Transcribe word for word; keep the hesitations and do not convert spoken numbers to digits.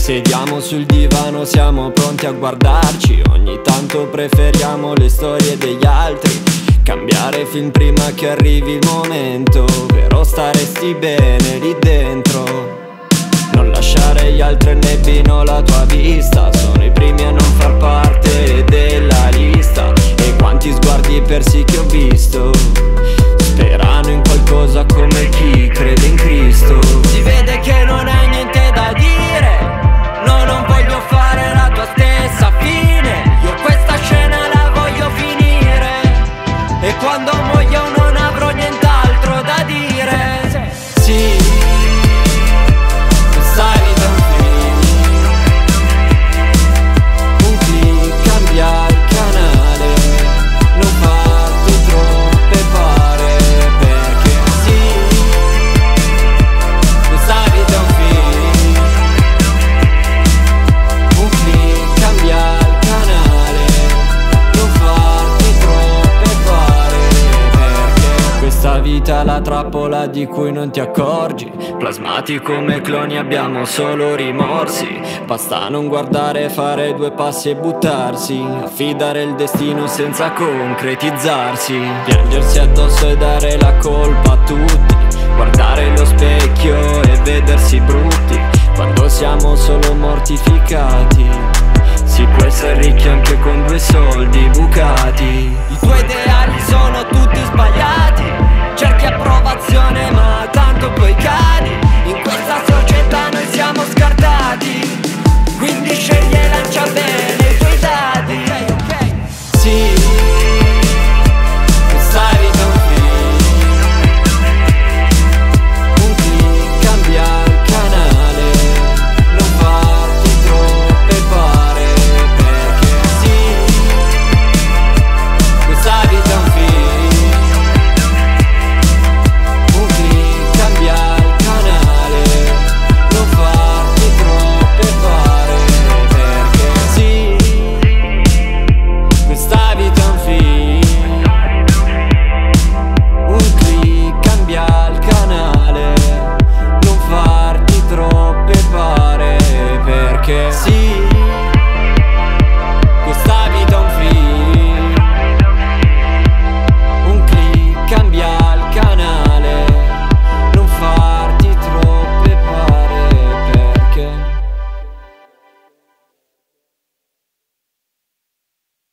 sediamo sul divano, siamo pronti a guardarci. Ogni tanto preferiamo le storie degli altri. Cambiare film prima che arrivi il momento, però staresti bene lì dentro. Non lasciare gli altri innebbino la tua vista. Sono i primi a non far parte della lista. E quanti sguardi persi che ho visto sperano in qualcosa come chi crede in Cristo. Si vede che non hai niente da dire. No, non voglio fare la tua stessa fine. Io questa scena la voglio finire. E quando muoio non avrò nient'altro da dire. Sì, questa vita è un film. Un click, cambia il canale. Non farti troppe pare. Perché sì, questa vita è un film. Un click, cambia il canale. Non farti troppe pare. Perché questa vita è la trappola di cui non ti accorgi. Plasmati come cloni abbiamo solo rimorsi. Basta non guardare, fare due passi e buttarsi. Affidare il destino senza concretizzarsi. Piangersi addosso e dare la colpa a tutti. Guardare lo specchio e vedersi brutti quando siamo solo mortificati. Si può essere ricchi anche con due soldi bucati. I tuoi ideali sono tutti sbagliati. Cerchi approvazione ma tanto poi cadi.